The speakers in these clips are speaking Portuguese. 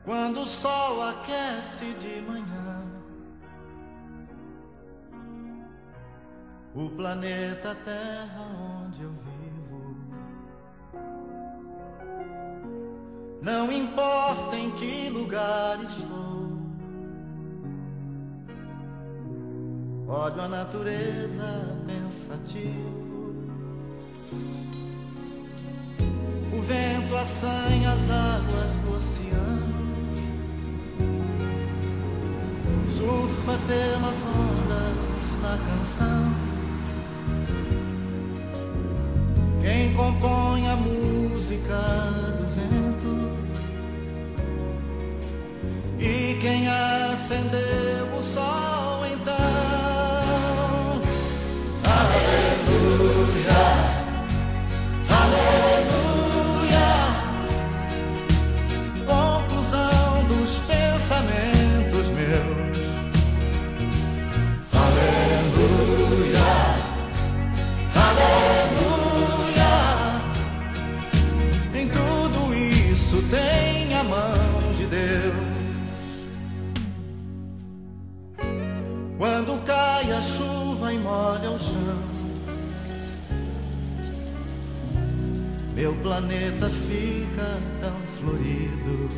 Quando o sol aquece de manhã, o planeta Terra onde eu vivo, não importa em que lugar estou, olho a natureza pensativo. O vento assanha as águas do oceano, surfa pelas ondas na canção. Quem compõe a música do vento e quem acendeu o sol então. Aleluia, aleluia, conclusão dos pensamentos meus. Aleluia, aleluia, em tudo isso tem a mão de Deus. Quando cai a chuva e molha o chão, meu planeta fica tão florido.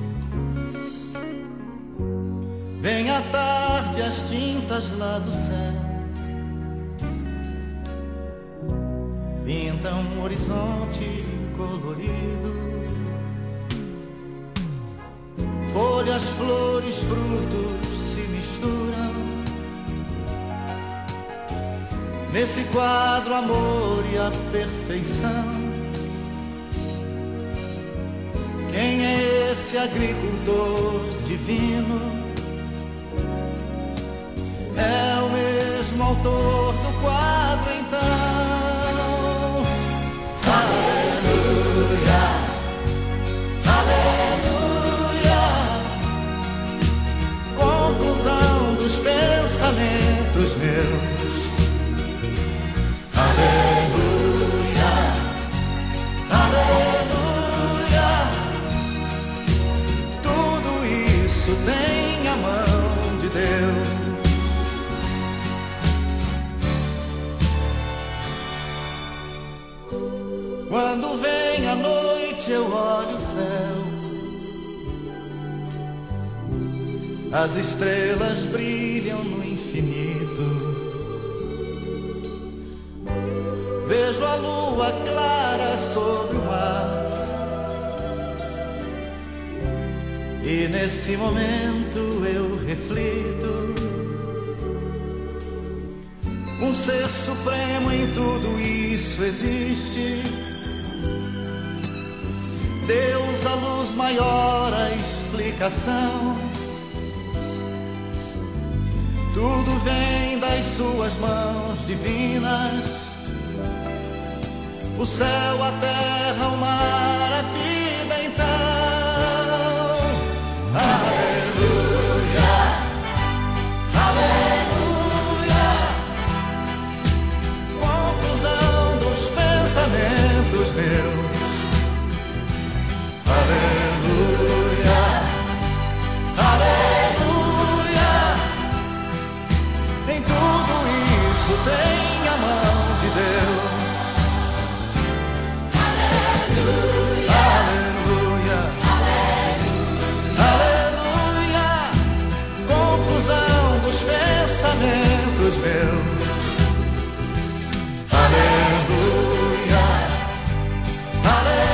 Vem à tarde as tintas lá do céu, pintam um horizonte colorido. Folhas, flores, frutos se misturam nesse quadro, amor e a perfeição. Quem é esse agricultor divino? É o mesmo autor do quadro então. Aleluia, aleluia, conclusão dos pensamentos meus. Aleluia, aleluia, tudo isso tem a mão de Deus. Quando vem a noite eu olho o céu, as estrelas brilham no infinito. Vejo a lua clara sobre o mar, e nesse momento eu reflito. Um ser supremo em tudo isso existe, Deus, a luz maior, a explicação. Tudo vem das suas mãos divinas, o céu, a terra, o mar, a vida então. Aleluia, aleluia, conclusão dos pensamentos meus. Aleluia, aleluia, em tudo isso tem a mão de Deus. Aleluia, aleluia, conclusão dos pensamentos meus. Aleluia,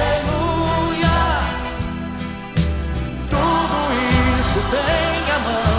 aleluia, tudo isso tem a mão